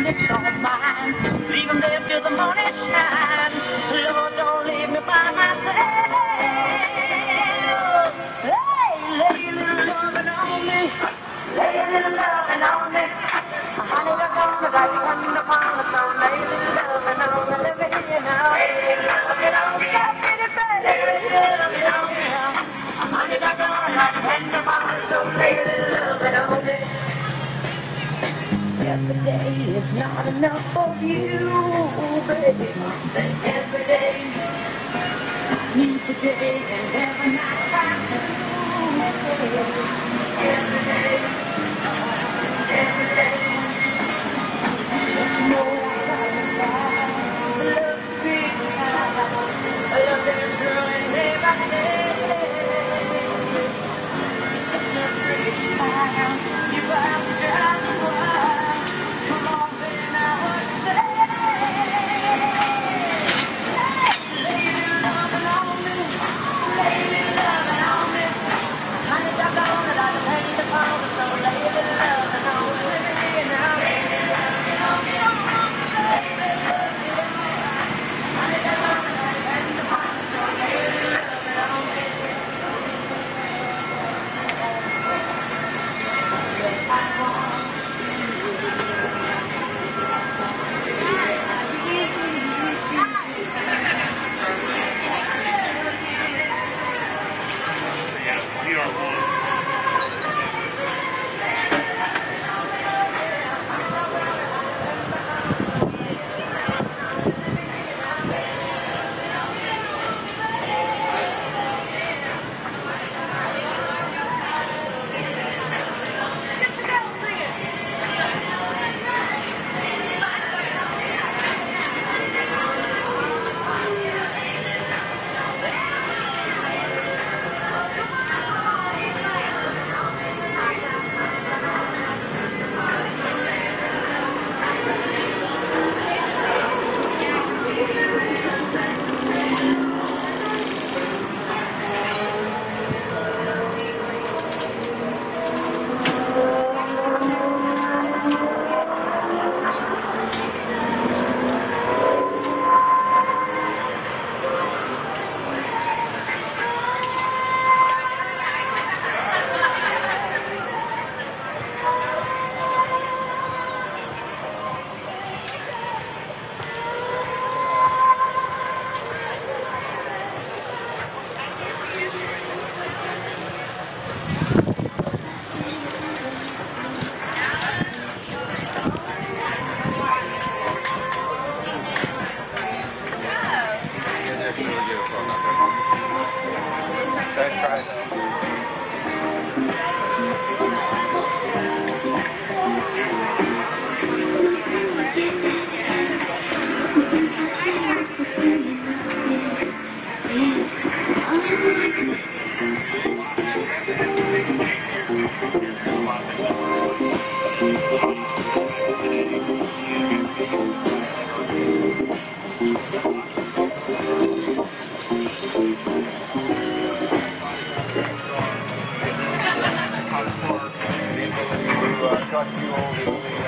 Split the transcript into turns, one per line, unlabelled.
it's all mine. Leave them there till the morning shine. Lord, don't leave me by myself. Hey, lay a little loving on me. Lay a little loving on me. Honey, they're gonna die, you come upon the phone. Lay a little loving on me, let me hear you now. Lay a little loving on me, I feel it bad. Lay a little loving on me now. Honey, they're gonna die, depend upon the phone. Lay a little loving on me. Every day is not enough for you, baby. Every day needs a day and every night I do. Every day, every day. You know I got the side. Love to be kind. I love this girl and day by day. You're such a pretty child. You have to drive the wild.
Cut you all the